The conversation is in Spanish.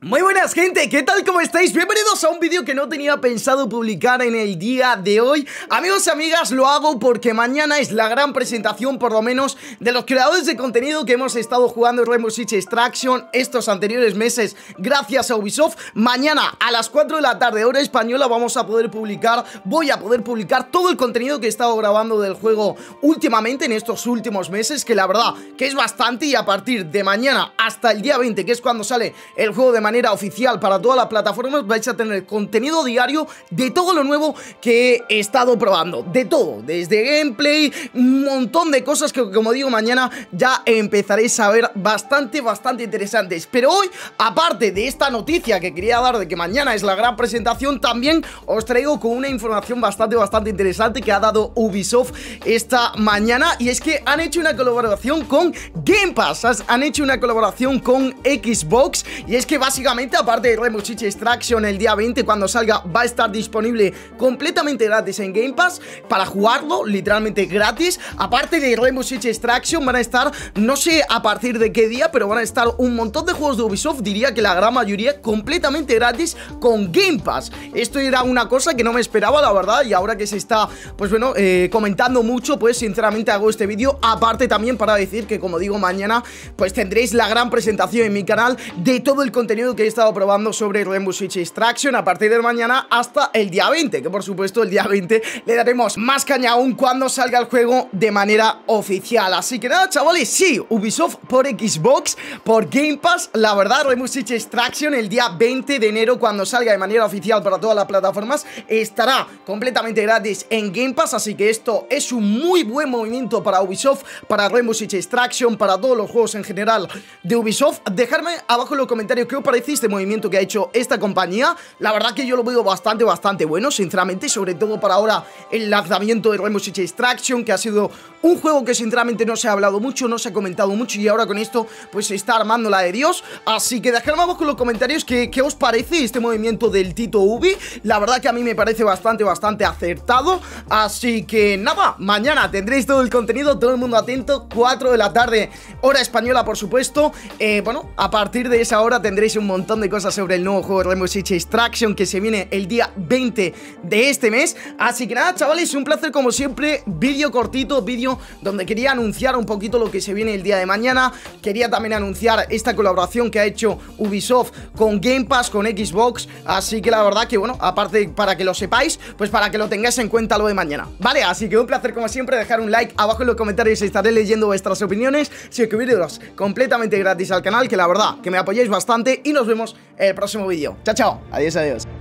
Muy buenas gente, ¿qué tal? ¿Cómo estáis? Bienvenidos a un vídeo que no tenía pensado publicar en el día de hoy. Amigos y amigas, lo hago porque mañana es la gran presentación, por lo menos, de los creadores de contenido que hemos estado jugando en Rainbow Six Extraction estos anteriores meses gracias a Ubisoft. Mañana a las 4 de la tarde, hora española, voy a poder publicar todo el contenido que he estado grabando del juego últimamente en estos últimos meses, que la verdad que es bastante, y a partir de mañana hasta el día 20, que es cuando sale el juego de manera oficial para todas las plataformas, vais a tener contenido diario de todo lo nuevo que he estado probando, de todo, desde gameplay, un montón de cosas que, como digo, mañana ya empezaréis a ver bastante interesantes. Pero hoy, aparte de esta noticia que quería dar de que mañana es la gran presentación, también os traigo con una información bastante interesante que ha dado Ubisoft esta mañana, y es que han hecho una colaboración con Game Pass, han hecho una colaboración con Xbox, y es que básicamente, aparte de Rainbow Six Extraction el día 20, cuando salga, va a estar disponible completamente gratis en Game Pass para jugarlo, literalmente gratis. Aparte de Rainbow Six Extraction, van a estar, no sé a partir de qué día, pero van a estar un montón de juegos de Ubisoft, diría que la gran mayoría completamente gratis con Game Pass. Esto era una cosa que no me esperaba, la verdad, y ahora que se está, pues bueno, comentando mucho, pues sinceramente hago este vídeo. Aparte también para decir que, como digo, mañana pues tendréis la gran presentación en mi canal de todo el contenido que he estado probando sobre Rainbow Six Extraction a partir de mañana hasta el día 20, que por supuesto el día 20 le daremos más caña aún cuando salga el juego de manera oficial. Así que nada, chavales, sí, Ubisoft por Xbox, por Game Pass, la verdad, Rainbow Six Extraction el día 20 de enero, cuando salga de manera oficial para todas las plataformas, estará completamente gratis en Game Pass. Así que esto es un muy buen movimiento para Ubisoft, para Rainbow Six Extraction, para todos los juegos en general de Ubisoft. Dejadme abajo en los comentarios qué os parece este movimiento que ha hecho esta compañía. La verdad que yo lo veo bastante bueno, sinceramente, sobre todo para ahora el lanzamiento de Rainbow Six Extraction, que ha sido un juego que sinceramente no se ha hablado mucho, no se ha comentado mucho, y ahora con esto pues se está armando la de Dios. Así que dejadme abajo en los comentarios qué os parece este movimiento del Tito Ubi. La verdad que a mí me parece bastante acertado. Así que nada, mañana tendréis todo el contenido, todo el mundo atento, 4 de la tarde, hora española, por supuesto. Bueno, a partir de esa hora tendréis un montón de cosas sobre el nuevo juego de Rainbow Six Extraction, que se viene el día 20 de este mes. Así que nada, chavales, un placer como siempre. Vídeo cortito, vídeo donde quería anunciar un poquito lo que se viene el día de mañana. Quería también anunciar esta colaboración que ha hecho Ubisoft con Game Pass, con Xbox. Así que la verdad que, bueno, aparte, para que lo sepáis, pues para que lo tengáis en cuenta lo de mañana, ¿vale? Así que un placer como siempre, dejar un like abajo en los comentarios, estaré leyendo vuestras opiniones. Suscribiros completamente gratis al canal, que la verdad que me apoyáis bastante, y nos vemos en el próximo vídeo. Chao, chao, adiós.